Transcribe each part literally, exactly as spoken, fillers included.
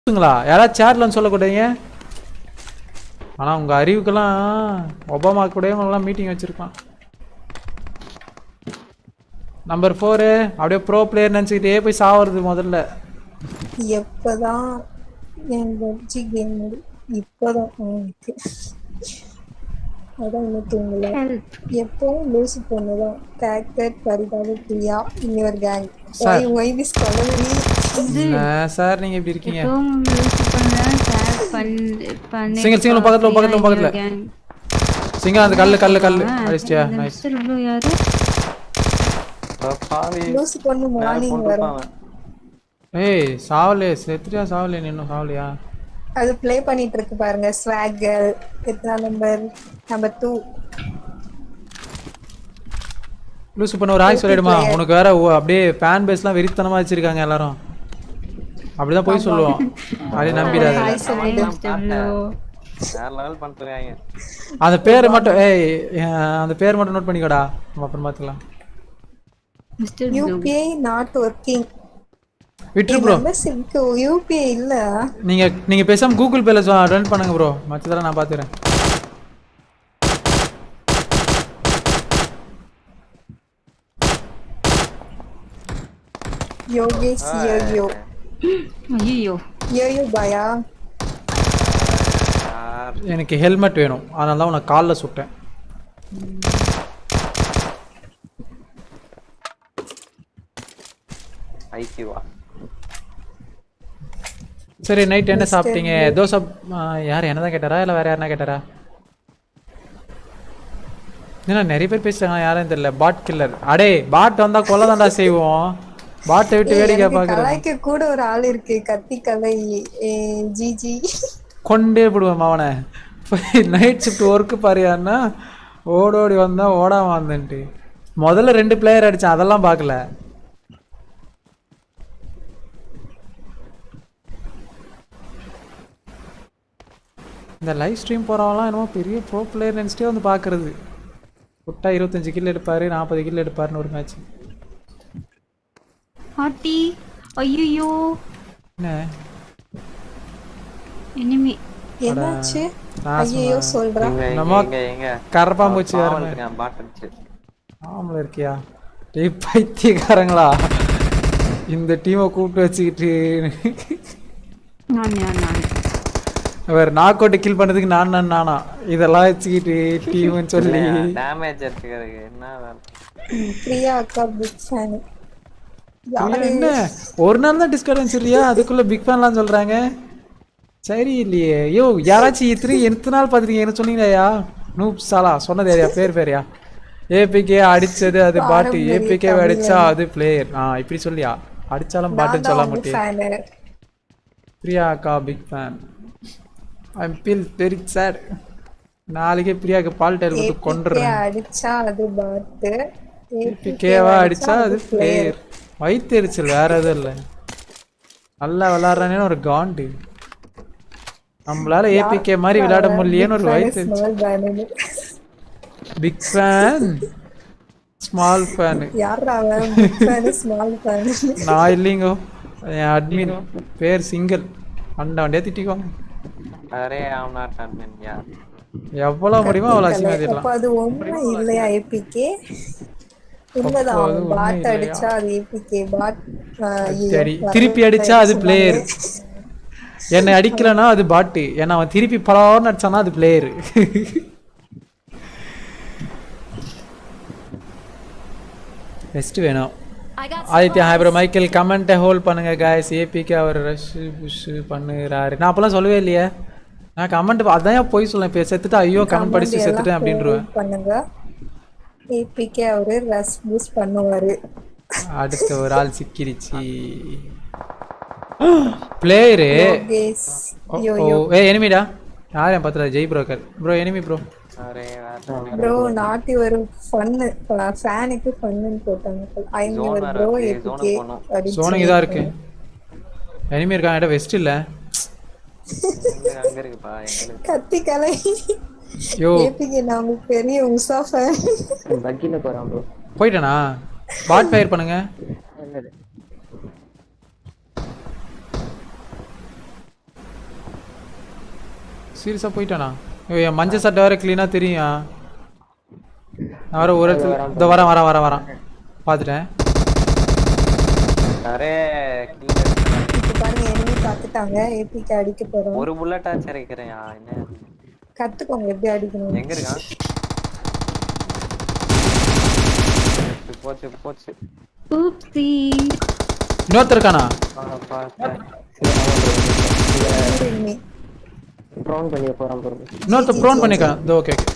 யாராவது சேர்லன்னு சொல்லக்கூடாதுங்க. ஆனா உங்க அறிவுக்கெல்லாம் ஒபாமா கூட மீட்டிங் வச்சிருக்கான். நம்பர் ஃபோரு அப்படியே ப்ரோ பிளேயர் நினச்சிக்கிட்டே போய் சாவறது முதல்ல. எப்பதான் என் பப்ஜி கேம் இப்போதான் அதான் இன்னும் தூங்கல. எப்பவும் லூசு பொண்ணுதான். கேக்கட் பரிதாப பிரியா இன்னொரு gang. Sir why why this Kolaveri. Sir நீங்க எப்படி இருக்கீங்க? சிங்கிள் சிங்கிள் பக்கத்துல பக்கத்துல பக்கத்துல சிங்கிள் அந்த கல்லு கல்லு கல்லு அடிச்சியா? நைஸ். யாரு லூசு பொண்ணு மார்னிங் வரும். ஏய் சாவலே செத்ரியா சாவலே இன்னும் சாவலையா? அது ப்ளே பண்ணிட்டு இருக்கு பாருங்க. ஸ்வாகர் எத்தனை நம்பர்? Number two. லூசு பண்ண ஒரு ஹாய் சொல்லிடுமா? உனக்கு வேற அப்படியே ஃபேன் பேஸ்லாம் வெறித்தனமா வச்சிருக்காங்க எல்லாரும். அப்படிதான் போய் சொல்லுவோம். அதை நம்பிடாத. வேற லெவல் பண்ணிட்டாங்க. அந்த பேரை மட்டும் ஏய் அந்த பேர் மட்டும் நோட் பண்ணிக்கோடா. அப்புறம் பாத்துக்கலாம். UPI not working. விட்ரு ப்ரோ. யூபிஐ இல்ல. நீங்க நீங்க பேசாம கூகுள் பேல ரன் பண்ணுங்க ப்ரோ. மத்ததெல்லாம் நான் பாத்துறேன். யோகேஷ் யோயோ. ஐயோ யோயோ பாயா. எனக்கு ஹெல்மெட் வேணும். அதனால தான் உனக்கு கால்ல சுட்டேன். ஐக்கிவா. சரி நைட் என்ன சாப்பிட்டீங்க? தோசை. யார் என்னதான் கேட்டாரா இல்லை வேற யாருன்னா கேட்டாரா? ஏன்னா நிறைய பேர் பேசுறாங்க யாரும் தெரியல. Bot killer. அடே பாட் வந்தா கொலை தாண்டா செய்வோம். பாட்டை விட்டு வேடிக்கை பாக்குறேன். கூட ஒரு ஆள் இருக்கு கத்தி கலை ஜிஜி. கொண்டே போடுவேன் அவனை. நைட் ஷிஃப்ட் ஒர்க்கு பாரியான்னா ஓடோடி வந்தா ஓடாம வந்தேன்ட்டு முதல்ல ரெண்டு பிளேயர் அடிச்சேன். அதெல்லாம் பார்க்கல. இந்த லைவ் ஸ்ட்ரீம் போகிறவங்களாம் என்னமோ பெரிய ப்ரோ பிளேயர் நினச்சிட்டே வந்து பார்க்குறது. விட்டா இருபத்தஞ்சு கில் எடுப்பார், நாற்பது கில் எடுப்பாருன்னு ஒரு மேட்ச். ஹாட்டி ஐயோ என்ன எனிமி என்னாச்சு? ஐயோ சொல்றேன். நம்ம கரப்பாம்பூச்சி பாட்டடிச்சு ஆமல இருக்கியா? டேய் பைத்தியக்காரங்களா இந்த டீமை கூப்பிட்டு வச்சுக்கிட்டு நான் நான் அவர் நாக் அவுட் கில் பண்ணதுக்கு நான் நான் நானா இதெல்லாம் வச்சுக்கிட்டு டீம்னு சொல்லி டேமேஜ் எடுத்துக்கிறதுக்கு என்ன வேலை? பிரியா அக்கா பிக் ஃபேன். என்ன ஒரு நாள் தான் டிஸ்கார்ட் சொல்றியா? அதுக்குள்ள பிக் ஃபேன்லாம் சொல்றாங்க. சரி இல்லையே. யோ யாராச்சும் இத்திரி எத்தனை நாள் பார்த்துருக்கீங்க என்ன சொன்னீங்கயா? நூப் சாலா சொன்னது ஏரியா பேர் பேரியா? ஏபிகே அடிச்சது அது பாட்டு, ஏபிகே அடிச்சா அது பிளேயர். ஆ இப்படி சொல்லியா? அடிச்சாலும் பாட்டுன்னு சொல்ல மாட்டேன். பிரியா அக்கா big fan. I am feel very sad. நாளைக்கே பிரியாக்கு பால் டைல் கொடுத்து கொன்றுறேன். அடிச்சா அது பாட், ஏபிகேவா அடிச்சா அது பிளேயர். வைத்தெரிச்சல் வேற எதுவும் இல்லை. நல்லா விளையாடுறானே ஒரு காண்டு. நம்மளால ஏபிகே மாதிரி விளையாட முடியலன்னு ஒரு வைத்தெரிச்சல். Big fan small fan. யாரா அவன்? Big fan small fan. நான் இல்லைங்க. என் அட்மின் பேர் சிங்கிள். அண்டாண்டே திட்டிக்குவாங்க. அரே ஐம் நாட் அட்மின் யா. எவ்வளவு முடியுமோ அவ்வளவு அசிங்கமாதிரலாம். அப்ப அது உண்மை இல்லையா? ஏபிகே உண்மைதான். பாட் அடிச்சா அது ஏபிகே பாட். சரி திருப்பி அடிச்சா அது பிளேயர். என்னை அடிக்கலன்னா அது பாட்டு. ஏன்னா அவன் திருப்பி பலான்னு அடிச்சானா அது பிளேயர். பெஸ்ட் வேணும். Aditya hi bro. மைக்கேல் கமெண்ட்டை ஹோல்ட் பண்ணுங்க गाइस. ஏபிகே அவர் ரஷ் புஷ் பண்ணுறாரு. நான் அப்பெல்லாம் சொல்லவே இல்லையே. நான் கமெண்ட் அதான் போய் சொல்லேன். இப்போ செத்துட்டா ஐயோ கமெண்ட் படிச்சு செத்துட்டேன் அப்படின்றேன். பண்ணுங்க. ஏபிகே அவரு ரஷ் புஷ் பண்ணுவாரு. அடுத்த ஒரு ஆள் சிக்கிருச்சு. பிளேயர் ஓ ஏ எனிமிடா. யார் என் பத்திர? Jai broker bro. Enemy bro. அரே ப்ரோ நாட் யுவர் ஃபன். ஃபேனுக்கு ஃபன்னு போட்டாங்க. I am your bro. APK zoning இதா இருக்கு. எனிமி இருக்காங்க. எட வெஸ்ட் இல்ல அங்க இருக்குப்பா. கத்தி கலை. யோ ஏபிகே நாம பெரிய உசா ஃபேன். பக்கில போறான் ப்ரோ. போய்டனா? பாட் ஃபயர் பண்ணுங்க. சீரியஸா போயிட்டானா? ஐயோ என் மஞ்சள் சட்டை வேற க்ளீனா தெரியும். நான் வேற ஒரு இடத்துல இந்த வரேன் வரேன் வரேன் வரேன் பார்த்துட்டேன். அரே இப்ப பாருங்க enemy பாத்துட்டாங்க. ஏபிக்கு அடிக்க போறோம். ஒரு புல்லட் ஆச்சு இறக்கிறேன். என்ன கத்துக்கோங்க எப்படி அடிக்கணும். எங்க இருக்கான்? போச்சு போச்சு. Oopsie. இன்னொருத்தர் இருக்கானா? enemy ப்ரோன் பண்ணி போறான் ப்ரோ. இன்னொருத்தர் ப்ரோன் பண்ணிருக்கான். இதோ ஓகே ஓகே.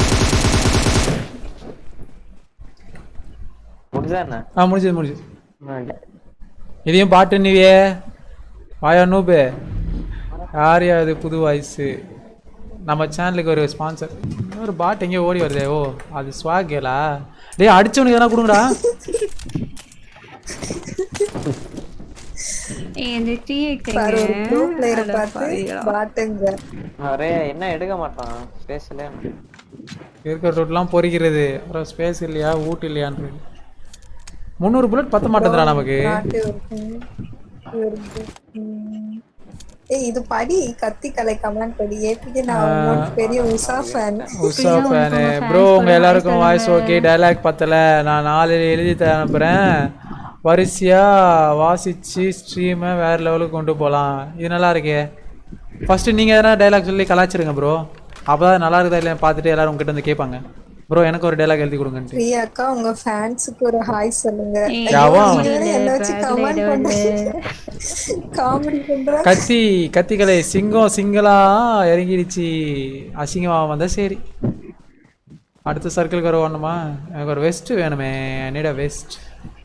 முடிஞ்சானே? ஆ முடிஞ்சது முடிஞ்சது. இதையும் பாட்டு நீவே வாயா நூபே. யாரையா இது புது வாய்ஸு? நம்ம சேனலுக்கு ஒரு ஸ்பான்சர். இன்னொரு பாட் எங்கேயோ ஓடி வருதே. ஓ அது ஸ்வாக் கேலா? டேய் அடிச்சவனுக்கு எதனா கொடுங்கடா. இந்த த்ரீ எக்ஸ் பாரு ஒரு ப்ரோ பிளேயரை எங்க பார்த்து பாட்டுங்க. அரே என்ன எடுக்க மாட்டான் ஸ்பேஸ்ல. இருக்கிற ரோட்லாம் பொறிக்கிறது. அப்புறம் ஸ்பேஸ் இல்லையா ஊட்டு இல்லையான்னு. முந்நூறு புல்லட் பத்த மாட்டேங்கிறா நமக்கு. நாட்டு இருக்கும். இவருக்கு, ம். ஏய் இது படி கத்தி கலை கமெண்ட் படி. ஏபிக்கு நான் ரொம்ப பெரிய Usha fan. Usha fan bro. உங்க எல்லாருக்கும் வாய்ஸ் ஓகே. டயலாக் பத்தல. நான் நாலு எழுதி தர அனுப்புறேன். வரிசையா வாசிச்சு ஸ்ட்ரீமை வேற லெவலுக்கு கொண்டு போகலாம். இது நல்லா இருக்கே. ஃபர்ஸ்ட் நீங்க எதனா டைலாக் சொல்லி கலாச்சிருங்க ப்ரோ. அப்பதான் நல்லா இருக்குதா இல்லையா பார்த்துட்டு எல்லாரும் உங்ககிட்ட வந்து கேட்பாங்க. ப்ரோ எனக்கு ஒரு டைலாக் எழுதி கொடுங்கன்ட்டு. பிரியா அக்கா உங்க ஃபேன்ஸ்க்கு ஒரு ஹாய் சொல்லுங்க. யாவா என்ன வச்சு கமெண்ட் பண்ணுங்க. காமெடி பண்ற. கத்தி கத்திகளை சிங்கம் சிங்களா இறங்கிடுச்சு. அசிங்கமா வந்தா சரி. அடுத்த சர்க்கிளுக்கு வர வேணுமா? எனக்கு ஒரு வெஸ்ட் வேணுமே. நீட வெஸ்ட்.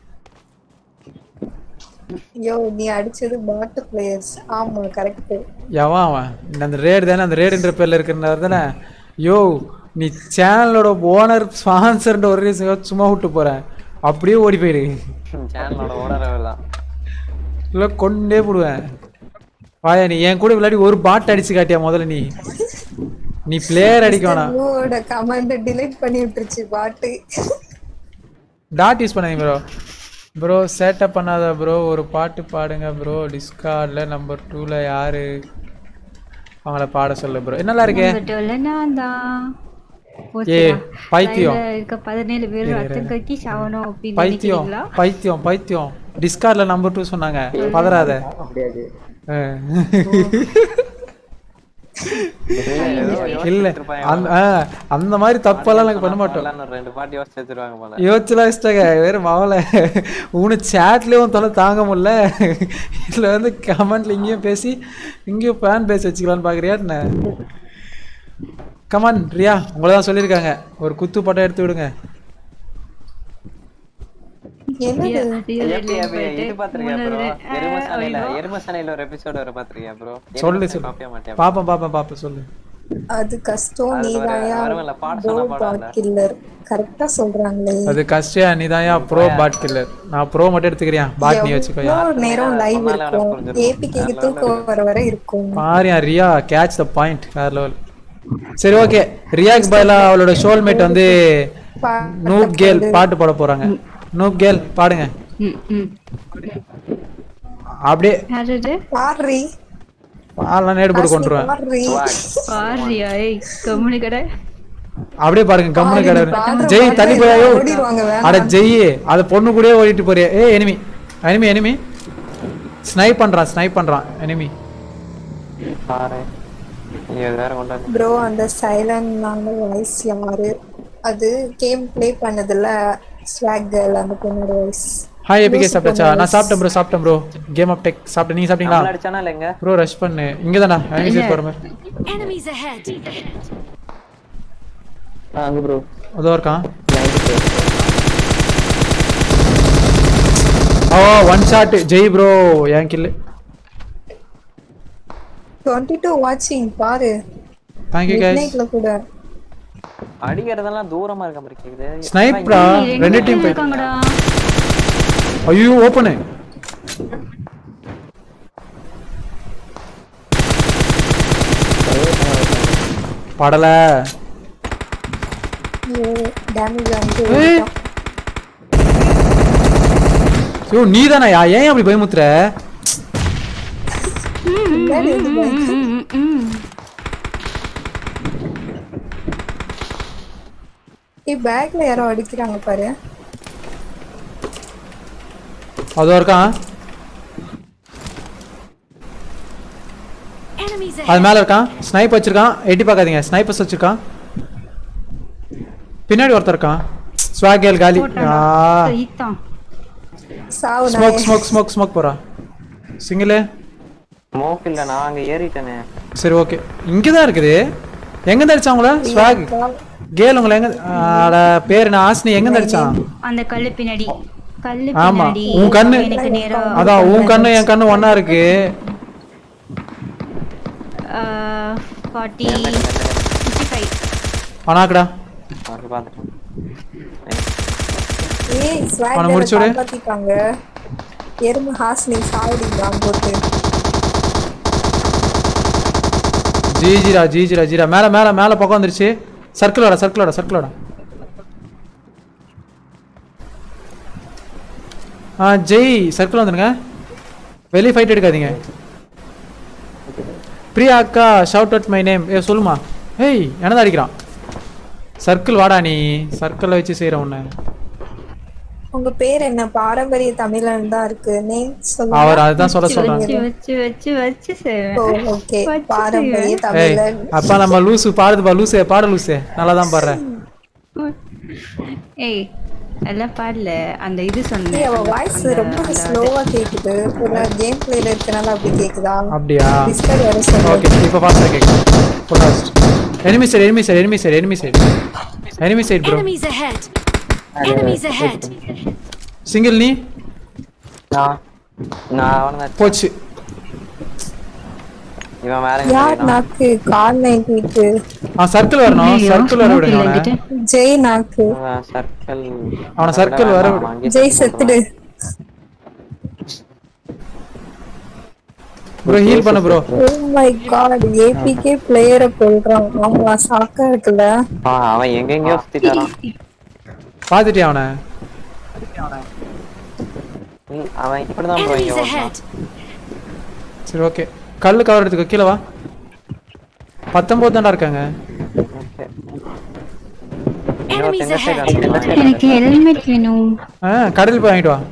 யோ நீ அடிச்சது பாட் பிளேயர்ஸ். ஆமா கரெக்ட். யாவா அவன் அந்த ரேட் தானே. அந்த ரேடுன்ற பேர்ல இருக்கிறனால தானே. யோ நீ சேனலோட ஓனர் ஸ்பான்சர்ன்ற ஒரு ரீசன் சும்மா விட்டு போறேன். அப்படியே ஓடி போயிடு. சேனலோட ஓனரே தான். இல்லை கொண்டே போடுவேன். வாயா நீ என் கூட விளையாடி ஒரு பாட் அடிச்சு காட்டியா முதல்ல. நீ நீ பிளேயர் அடிக்க வேணாம். ப்ரோட கமெண்ட் டிலீட் பண்ணி விட்டுருச்சு பாட். டாட் யூஸ் பண்ணாதீங்க ப்ரோ. ப்ரோ சேட்டப் பண்ணாத ப்ரோ. ஒரு பாட்டு பாடுங்க ப்ரோ. டிஸ்கார்ட்ல நம்பர் டூல யாரு அவங்கள பாட சொல்ல ப்ரோ. என்னலாம் இருக்கே. நான் தான் ஏ பைத்தியம் இருக்க பதினேழு பேர் ரத்தம் கக்கி சாவணும் அப்படின்னு பைத்தியம் நினைக்கிறீங்களா? பைத்தியம் பைத்தியம். டிஸ்கார்ட்ல நம்பர் டூ சொன்னாங்க. பதறாத. இல்ல அந்த அந்த மாதிரி தப்பெல்லாம் நாங்க பண்ண மாட்டோம். ரெண்டு பாட்டு யோசிச்சு வச்சிருவாங்க போல. யோசிச்சுலாம் வச்சிட்டாங்க. வேற மாவல உன சேட்லயும் தொலை தாங்க முடியல. இதுல வந்து கமெண்ட்ல இங்கேயும் பேசி இங்கேயும் ஃபேன் பேசி வச்சுக்கலான்னு பாக்குறியா என்ன? கமான் ரியா உங்களை தான் சொல்லியிருக்காங்க. ஒரு குத்து பட்டம் எடுத்து விடுங்க. சொல்லு பாப்பா பாப்பா பாப்பா சொல்லு. அது கஷ்டம் நீதாயா ப்ரோ பாட் கில்லர். கரெக்ட்டா சொல்றாங்களே. அது கஷ்டம் நீதாயா ப்ரோ பாட் கில்லர். நான் ப்ரோ மட்டும் எடுத்துக்கறேன். பாட் நீ வெச்சுக்கோயா. நேரம் லைவ் இருக்கும். ஏபிக்கு தூக்கம் வர வர இருக்கும். பாரியா ரியா கேட்ச் தி பாயிண்ட். வேற லெவல். சரி ஓகே. ரியாக்கு பதிலா அவளோட ஷோல்மேட் வந்து நூப் கேல் பாட்டு பாட போறாங்க. நூப் கேல் பாடுங்க. அப்படியே பாடுறீ. பாடலாம் நேடு போட்டு கொண்டுருவேன். பாரியா ஏய் கம்முனு கடை. அப்படியே பாருங்க கம்முனு கடை. ஜெய் தள்ளி போயோ. அட ஜெய் அது பொண்ணு கூடயே ஓடிட்டு போறியே. ஏய் எனிமி எனிமி எனிமி ஸ்னைப் பண்றான் ஸ்னைப் பண்றான் எனிமி. பாரு ப்ரோ அந்த சைலண்ட் நாங்க வாய்ஸ் யாரு? அது கேம் ப்ளே பண்ணதுல ஸ்வாக் கேர்ள் அந்த பொண்ணோட வாய்ஸ். ஹாய் ஏபிகே சாப்பிட்டாச்சா? நான் சாப்பிட்டேன் ப்ரோ சாப்பிட்டேன் ப்ரோ. கேம் ஆஃப் டெக் சாப்பிட்டேன். நீங்க சாப்பிட்டீங்களா? நான் அடிச்சானா இல்லங்க ப்ரோ ரஷ் பண்ணு. இங்க தானா எனிமி போற மாதிரி. Enemies ahead. அங்க ப்ரோ அதோ இருக்கான். ஓ ஒன் ஷாட் ஜெய் ப்ரோ. ஏன் கில் டுவெண்ட்டி டூ வாட்சிங் பாரு. Thank you guys. நைட்ல கூட அடிக்கிறதெல்லாம் தூரமா இருக்க மாதிரி கேக்குது. ஸ்னைப்ரா ரெண்டு டீம் போயிட்டாங்கடா. ஐயோ ஓபன் படல. டேமேஜ் வந்து ஐயோ நீதானா? ஏன் அப்படி பயமுத்துற? ஏய் பேக்ல யாரோ அடிக்கிறாங்க பாரு. அதோ இருக்கான். அது மேல இருக்கான். ஸ்னைப் வச்சிருக்கான். எட்டி பார்க்காதீங்க. ஸ்னைப்பர்ஸ் வச்சிருக்கான். பின்னாடி ஒருத்தர் இருக்கான். ஸ்வாகேல் காலி. ஆ சாவு நான். ஸ்மோக் ஸ்மோக் ஸ்மோக் ஸ்மோக் போறா. சிங்கிள் ஸ்மோக் இல்ல நான் அங்க ஏறிட்டேனே. சரி ஓகே. இங்க தான் இருக்குது. எங்க அடிச்சாங்களா? ஸ்வாக் கேல் உங்களை எங்க அட பேர் என்ன ஆஸ்னி எங்க அடிச்சான்? அந்த கல்லு பின்னாடி. கல்லு ஆமா பின்னாடி. உன் கண்ணு எனக்கு நேரா அதான் உன் கண்ணு என் கண்ணு ஒண்ணா இருக்கு. நாற்பது ஐம்பத்தி ஐந்து அனாக்கடா. பாத்து பாத்துட்டேன். ஏய் ஸ்வாக் முடிச்சுடு. பாத்திட்டாங்க. எருமை ஹாஸ்னி சாவுடிங்க போட்டு. ஜிஜிரா ஜிஜிரா ஜிரா மேல மேல மேல பக்கம் வந்துருச்சு. சர்க்கிள் வாடா சர்க்கிள் வாடா சர்க்கிள் வாடா. ஆ ஜெய் சர்க்கிள் வந்துருங்க. வெளியே ஃபைட் எடுக்காதீங்க. பிரியா அக்கா ஷவுட் அவுட் மை நேம். ஏ சொல்லுமா. ஏய் என்னதான் அடிக்கிறான். சர்க்கிள் வாடா நீ. சர்க்கிள் வச்சு செய்யற உன்ன. உங்க பேர் என்ன? பாரம்பரிய தமிழன் தான் இருக்கு. நேம் சொல்லுங்க. அவர் அதுதான் சொல்ல சொல்றாங்க. வச்சு வச்சு வச்சு சேவன். ஓகே பாரம்பரிய ஏய் தமிழன். அப்பா நம்ம லூசு பாடுதுப்பா லூசே பாட லூசே நல்லா தான் பாடுற. ஏய் எல்லாம் பாடல அந்த இது சொன்னேன். ஏய் அவ வாய்ஸ் ரொம்ப ஸ்லோவா கேக்குது. ஒரு கேம் பிளேல இருக்கனால அப்படி கேக்குதா? அப்படியா? டிஸ்கவர் வர சொல்லுங்க. ஓகே இப்போ ஃபாஸ்டா கேக்குது. Full fast. Enemy side enemy side enemy side enemy side enemy side bro. Enemies ahead. Enemies ahead. Single நீ நான் நான் அவன போச்சு. இவன் வேற யார் நாக்கு கால் நைட்டிக்கு ஆ சர்க்கிள் வரணும். சர்க்கிள் வர விடுங்க அவனை. ஜெய் நாக்கு சர்க்கிள் அவன சர்க்கிள் வர விடு. ஜெய் செத்துடு ப்ரோ ஹீல் பண்ணு bro. Oh my god APK பிளேயரை கொல்றான். ஆமா சாக்கா இருக்குல்ல. ஆ அவன் எங்க எங்கயோ சுத்திட்டான். பாத்துட்டியா அவனை? அவன் இப்படி தான் ப்ரோ இங்க வந்தான். சரி ஓகே கல்லு கவர் எடுத்துக்கோ. கீழ வா. பத்தொன்பது தான்டா இருக்காங்க. எனக்கு ஹெல்மெட் வேணும். ஆ கடையில் போய் வாங்கிட்டு வா.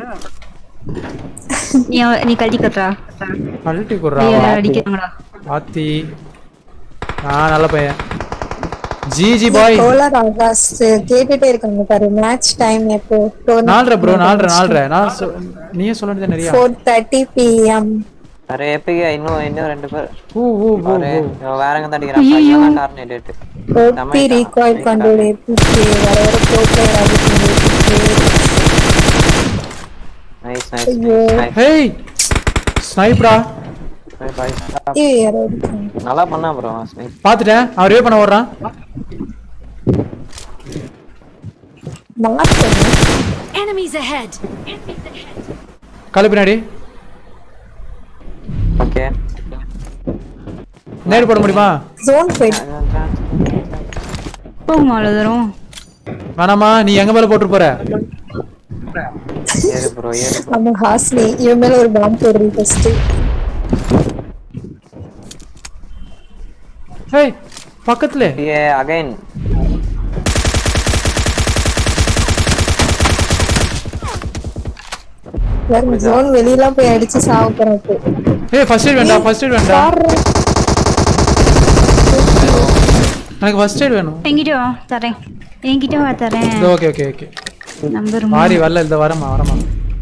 நீ நீ கழட்டி கட்டுறா. கழட்டி குடுறா. அடிக்கிறாங்கடா. ஆத்தி ஆ நல்ல பையன். ஜிஜி பாய். கோலர் ஆகாஸ் கேட்டுட்டே இருக்காங்க பாரு. மேட்ச் டைம் எப்போ? நாலரை ப்ரோ நாலரை நாலரை. நான் நீயே சொல்ல வேண்டியது நிறைய. four thirty p m அரே எப்பிகே இன்னும் இன்னும் ரெண்டு பேர். ஊ ஊ ஊ அரே வேற எங்க தடிக்குறான். பையன் டார்னேட். ஓபி ரீகால் பண்றோம். ஏபிகே வர வர ப்ரோ பிளேயர் ஆகிட்டு. Nice nice. ஹேய் ஸ்னைப்பரா. Bye bye. ஏய் யாரோ இருக்காங்க. நல்லா பண்ணா ப்ரோ ஸ்னைப். பாத்துட்டேன். அவர் வே பண்ண ஓடுறான். மார்க் பண்ணு. Enemies ahead. கல்லு பின்னாடி. ஓகே நேர் போட முடியுமா? Zone fight. போகுமா அவ்வளோ தூரம்? வேணாமா நீ எங்க மேல போட்டு போற? ஏறு ப்ரோ ஏறு. நம்ம ஹாஸ்னி இவன் மேல ஒரு பாம்பு போடுறீ ஃபர்ஸ்ட். ஹேய் பக்கத்துல. ஏ அகைன். வேற ஜோன் வெளியில போய் அடிச்சு சாவ போறோம். ஏய் ஃபர்ஸ்ட் எய்ட் வேண்டாம். ஃபர்ஸ்ட் எய்ட் வேண்டாம். எனக்கு ஃபர்ஸ்ட் எய்ட் வேணும். என்கிட்ட வா தரேன். என்கிட்ட வா தரேன். Okay okay okay. நம்பர் மாறி வரல. இந்த வரமா வரமா.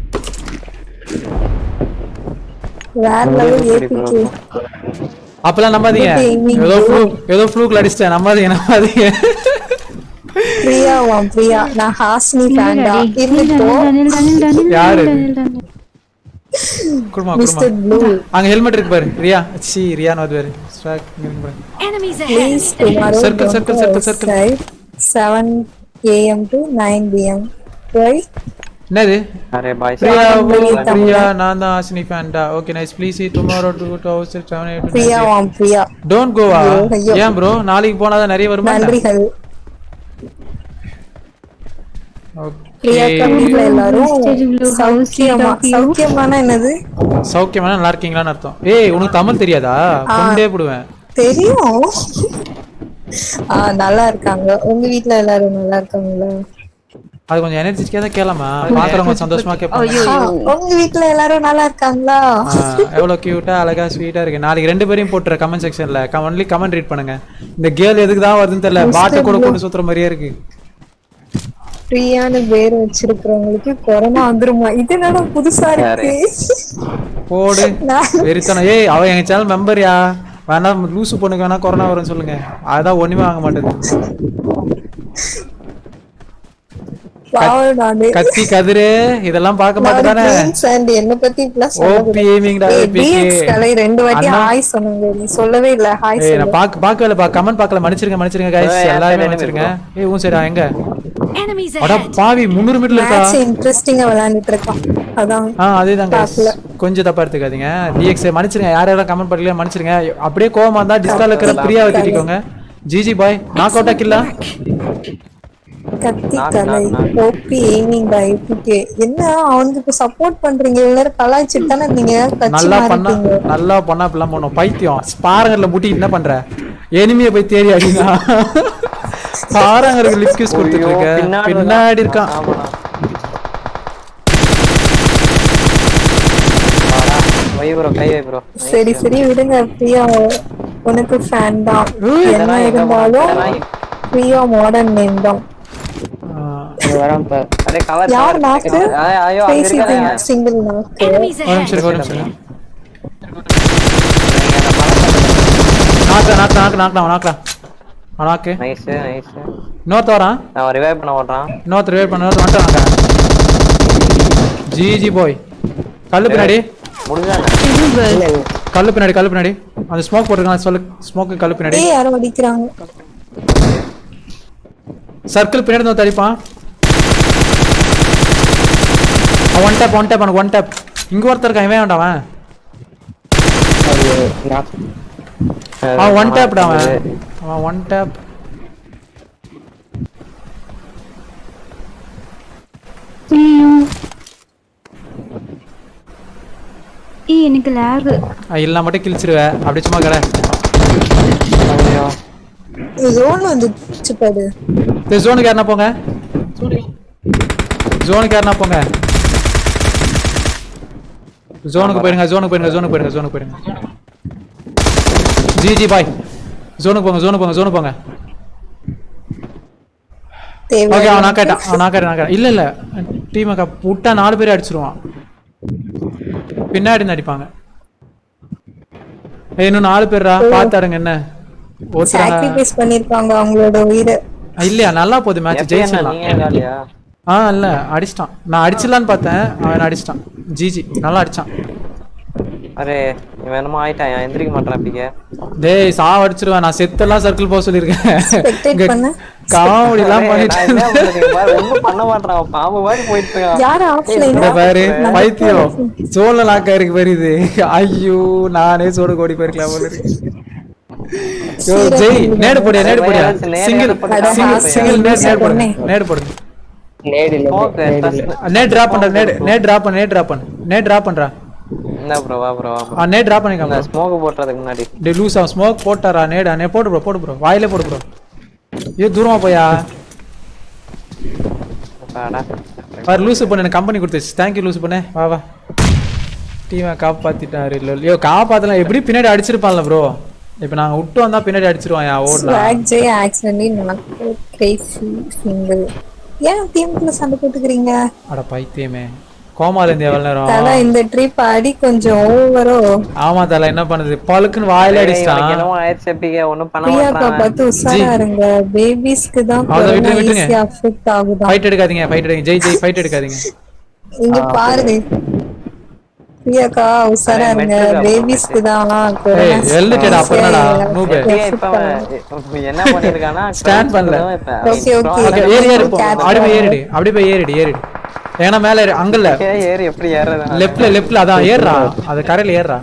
வேற லெவல் ஏபிகே. அப்பலாம் நம்பாதீங்க. ஏதோ ஃப்ளூக் ஏதோ ஃப்ளூக்ல அடிச்சேன். நம்பாதீங்க நம்பாதீங்க. பிரியா வா பிரியா. நான் ஹாஸ்னி ஃபேன்டா. இருந்துட்டோ. யாரு? குடுமா குடுமா. Mister blue. அங்க ஹெல்மெட் இருக்கு பாரு. ரியா சி ரியா நோது பாரு. ஸ்ட்ராக் இங்க பாரு. Enemies ahead. Please tomorrow Circle, circle, circle, circle. seven a m to nine p m Why? என்னது? அரே பாய். பிரியா பிரியா நான் தான் ஆசினி ஃபேன்டா. Okay nice. Please see tomorrow two thousand seven eight. Priya வா பிரியா. Don't go. ஏன் bro நாளைக்கு போனா தான் நிறைய வருமா? நன்றிகள். ஓகே. பிரியா கம்மில எல்லாரும் சௌக்கியமா. சௌக்கியமான என்னது? சௌக்கியமான நல்லா இருக்கீங்களான்னு அர்த்தம். ஏய் உனக்கு தமிழ் தெரியாதா? கொண்டே போடுவேன். தெரியும். ஆ நல்லா இருக்காங்க. உங்க வீட்ல எல்லாரும் நல்லா இருக்காங்களா? அது கொஞ்சம் எனர்ஜிட்டிக்கா தான் கேளமா, பாக்குறவங்க சந்தோஷமா கேட்பாங்க. ஆ, உங்க வீட்ல எல்லாரும் நல்லா இருக்காங்களா? எவ்வளவு கியூட்டா அழகா ஸ்வீட்டா இருக்கு. நாளைக்கு ரெண்டு பேரையும் போட்டுற கமெண்ட் செக்ஷன்ல ஒன்லி கமெண்ட் ரீட் பண்ணுங்க. இந்த கேர்ள் எதுக்கு தான் வருதுன்னு தெரியல, பாட்டு கூட போட்டு சுத்துற மாதிரியே இருக்கு. ஃப்ரீயான பேர் வச்சிருக்கிறவங்களுக்கு கொரோனா வந்துருமா? இது என்னடா புதுசா இருக்கு. போடு வெறித்தனம். ஏய் அவ எங்க சேனல் மெம்பர்யா, வேணா லூசு பொண்ணுக்கு வேணா கொரோனா வரும்னு சொல்லுங்க. அதான் ஒண்ணுமே வாங்க மாட்டேது. கத்தி கதிரே இதெல்லாம் பார்க்க மாட்டேதானே. என்ன பத்தி இப்பலாம் ஓபி ஏமிங்டா கலை ரெண்டு வாட்டி ஹாய் சொன்னீங்க, நீ சொல்லவே இல்ல ஹாய் சொல்லு. நான் பாக்க பாக்கல பா கமெண்ட் பார்க்கல, மன்னிச்சிருங்க மன்னிச்சிருங்க गाइस, எல்லாரும் மன்னிச்சிருங்க. ஏய் ஊன் சரிடா எங்க அட பாவி முந்நூறு மீட்டர்ல இருக்கா. மேட்ச் இன்ட்ரஸ்டிங்கா விளையாடிட்டு இருக்கான். அதான் ஆ அதேதான் गाइस, கொஞ்சம் தப்பா எடுத்துக்காதீங்க. டிஎக்ஸ் மன்னிச்சிருங்க, யார் யாரெல்லாம் கமெண்ட் பண்ணல மன்னிச்சிருங்க. அப்படியே கோவமா இருந்தா டிஸ்கார்ட்ல இருக்கிற பிரியாவை திட்டிக்கோங்க. ஜிஜி பாய் நாக் அவுட்டா கில்லா கத்தி கலை ஓபி ஏமிங் பை பிகே. என்ன அவனுக்கு சப்போர்ட் பண்றீங்க, எல்லாரும் கலாய்ச்சிட்டு தானே நீங்க கட்சி நல்லா பண்ணா மாறிட்டீங்க. நல்லா பண்ணா இப்பலாம் பண்ணோம். பைத்தியம் ஸ்பாரங்கர்ல முட்டி என்ன பண்ற, எனிமியை போய் தேடி அடினா. ஸ்பாரங்கருக்கு லிப் கிஸ் கொடுத்துட்டு இருக்க, பின்னாடி இருக்கான். சரி சரி விடுங்க, பிரியா உனக்கு ஃபேன் தான். என்ன இருந்தாலும் பிரியா மாடர்ன் நேம் தான். யார் நாக்கு பேசிட்டு சிங்கிள் நாக்கு. ஒரு நிமிஷம் ஒரு நிமிஷம். நாக்கு நாக்கு நாக்கு நாக்கு நாக்கு நாக்கு நைஸ் நைஸ். இன்னொருத்த வரான், நான் ரிவைவ் பண்ண ஓடுறான். இன்னொருத்த ரிவைவ் பண்ண இன்னொருத்த வந்துட்டாங்க. ஜிஜி பாய் கல்லு பின்னாடி முடிஞ்சாங்க. கல்லு பின்னாடி கல்லு பின்னாடி அந்த ஸ்மோக் போட்டுருக்கான் சொல்லு. ஸ்மோக்கு கல்லு பின்னாடி ஏய் யாரோ அடிக்குறாங்க. சர்க்கிள் பின்னாடி வந்து அடிப்பான். One tap one tap one tap. இங்க ஒருத்தர் இருக்கான், இவன் வேண்டாம். அவன் ஒன் டேப் டா, அவன் அவன் ஒன் டேப். ஏய் எனக்கு லாக். இல்ல மட்டும் கிழிச்சிருவே அப்படியே சும்மா கடை. ஜோன் வந்துச்சு பாரு. இந்த ஜோனுக்கு யாரனா போங்க, ஜோனுக்கு யாரனா போங்க. ஜோனுக்கு போயிடுங்க ஜோனுக்கு போயிடுங்க ஜோனுக்கு போயிடுங்க ஜோனுக்கு போயிடுங்க. ஜிஜி பாய் ஜோனுக்கு போங்க ஜோனுக்கு போங்க ஜோனுக்கு போங்க. ஓகே அவன் நான் கேட்டான் அவன் நான் கேட்டான் நான் கேட்டான். இல்ல இல்ல டீமை விட்டா நாலு பேர் அடிச்சிருவான், பின்னாடி நடிப்பாங்க. இன்னும் நாலு பேர்ரா பாத்தாருங்க. என்ன சாக்ரிஃபைஸ் பண்ணிருக்காங்க அவங்களோட உயிரை. இல்லையா நல்லா போகுது மேட்ச், ஜெயிச்சிடலாம். ஆ இல்ல அடிச்சிட்டான், நான் அடிச்சிடலான்னு பார்த்தேன், அவன் அடிச்சிட்டான். ஜிஜி நல்லா அடிச்சான். அரே இவன் என்னமோ ஆயிட்டான், எந்திரிக்க மாட்டான். அப்படிங்க டேய் சாவ அடிச்சிருவேன், நான் செத்தெல்லாம் சர்க்கிள் போக சொல்லியிருக்கேன். காமெடி எல்லாம் பண்ணிட்டு ஒண்ணும் பண்ண மாட்டான், பாம்பு மாதிரி போயிட்டு இருக்கான் பாரு. பைத்தியம் சோழ லாக்கா இருக்கு பாரு இது. ஐயோ நானே சோடு கோடி போயிருக்கலாம் போல இருக்கு. ஜெய் நேடு போடியா நேடு போடியா. சிங்கிள் சிங்கிள் நேடு நேடு போடு நேடு போடு. நேடு நேட் டிராப் பண்ற, நேட் நேட் டிராப் பண்ணு, நேட் டிராப் பண்ணு, நேட் டிராப் பண்றா. என்ன ப்ரோ வா ப்ரோ ஆ நேட் டிராப் பண்ணிக்கங்க. ஸ்மோக் போட்றதுக்கு முன்னாடி டேய் லூஸ் ஆ ஸ்மோக் போட்டாரா. நேட் நே போடு ப்ரோ போடு ப்ரோ, வாயிலே போடு ப்ரோ. ஏ தூரமா போயா பாடா பாரு. லூஸ் பண்ணு எனக்கு கம்பெனி கொடுத்துச்சு. थैंक यू லூஸ் பண்ணு. வா வா டீமை காப்பாத்திட்டாரு. இல்ல ஐயோ காப்பாத்தலாம் எப்படி பின்னாடி அடிச்சிருப்பான்ல ப்ரோ. இப்போ நாங்க விட்டு வந்தா பின்னாடி அடிச்சிருவான். யா ஓடலாம். ஸ்வாக் ஜே ஆக்சிடென்ட்லி நாக்கு கிரேசி சிங்கிள். ஏன் டீமுக்குள்ள சண்டை போட்டுக்கிறீங்க? அட பைத்தியமே கோமால இருந்து எவ்வளவு நேரம். தல இந்த ட்ரிப் அடி கொஞ்சம் ஓவரோ. ஆமா தல என்ன பண்ணுது, பழுக்குன்னு வாயில அடிச்சான். என்னமோ ஆயிடுச்சு. அப்படிங்க ஒண்ணும் பண்ண பிரியாக்கா மாட்டான். பார்த்து உஷாரா இருங்க, பேபிஸ்க்கு தான் கொரோனா ஈஸியா அஃபெக்ட் ஆகுதா. ஃபைட் எடுக்காதீங்க ஃபைட் எடுங்க. ஜெய் ஜெய் ஃபைட் எடுக்காதீங்க. இங்க பாருங்க பிரியாக்கா உஷாரா இருங்க, பேபிஸ்க்கு தான் கொரோனா. ஏய் எல்லுடா அப்பறடா நூபே. இப்ப என்ன பண்ணிருக்கானா ஸ்டாண்ட் பண்ணல. ஓகே ஓகே ஓகே ஏறி ஏறி போ. அப்படியே போய் ஏறிடு, அப்படியே போய் ஏறிடு ஏறிடு. ஏனா மேல ஏறு அங்கல்ல. ஏறி எப்படி ஏறறது? லெஃப்ட்ல லெஃப்ட்ல அதான் ஏறறா, அது கரையில ஏறறா.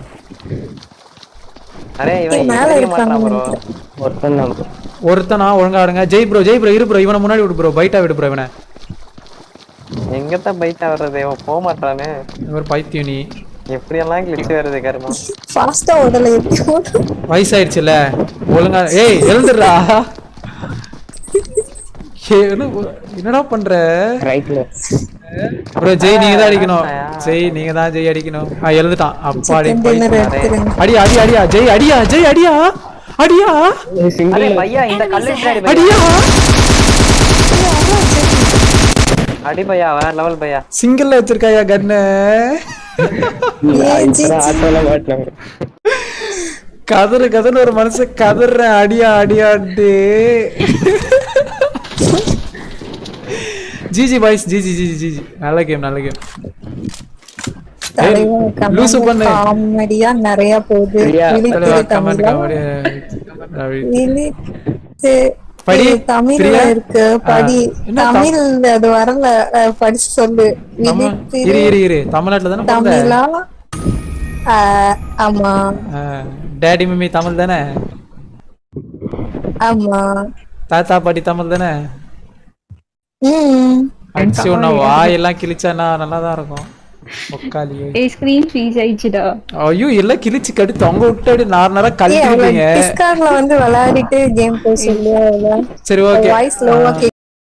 அரே இவன் மேல ஏறி இருக்கான் மாட்டான் ப்ரோ. ஒருத்தன் தான் ஒருத்தனா ஒழுங்கா ஆடுங்க. ஜெய் ப்ரோ ஜெய் ப்ரோ இரு ப்ரோ, இவனை முன்னாடி விடு ப்ரோ, பைட்டா விடு ப்ரோ. இவனை எங்க தான் பைட்டா வர்றது, இவன் போக மாட்டானே. இவர் பைத்தியம் நீ. எப்படி எல்லாம் கிளிச் வருது கர்மா. ஃபாஸ்டா ஓடல எப்படி ஓடு. வயசாயிடுச்சுல ஒழுங்கா. ஏய் எழுந்துடுறா. என்னடா பண்ற ரைட்ல ப்ரோ? ஜெய் நீங்க தான் அடிக்கணும். ஜெய் நீங்க தான் ஜெய் அடிக்கணும். ஆ எழுதுட்டான். அப்பாடி அடி அடி அடியா ஜெய் அடியா ஜெய் அடியா அடியா சிங்கிள் பையா இந்த கல்லு பின்னாடி அடியா அடி பையா வேற லெவல் பையா. சிங்கிள்ல வச்சிருக்காயா கன்னு? ஆட்டோல மாட்டலாம். கதறு கதறு ஒரு மனுஷன் கதறேன் அடியா அடியாட்டு. GG boys GG GG GG நல்ல கேம் நல்ல கேம். லூசு பண்ணு காமெடியா நிறைய போகுது. கமெண்ட் காமெடி படி தமிழ்ல இருக்கு படி தமிழ் அது வரல படிச்சு சொல்லு. இரு இரு இரு தமிழ்நாட்டுல தானே தமிழா? ஆமா. டாடி மம்மி தமிழ் தானே? ஆமா. தாத்தா பாட்டி தமிழ் தானே? ம் அடிச்சு உன்ன வாயெல்லாம் கிழிச்சானா நல்லாதான் இருக்கும். முக்காலியே ஏ ஸ்கிரீன் ஃப்ரீஸ் ஆயிடுச்சுடா. ஐயோ எல்லாம் கிழிச்சு கடி தொங்க விட்டு அப்படி நார்மலா கழட்டிடுவீங்க. டிஸ்கார்ட்ல வந்து விளையாடிட்டு கேம் போய் சொல்லுவாங்க. சரி ஓகே. வாய்ஸ் லோவா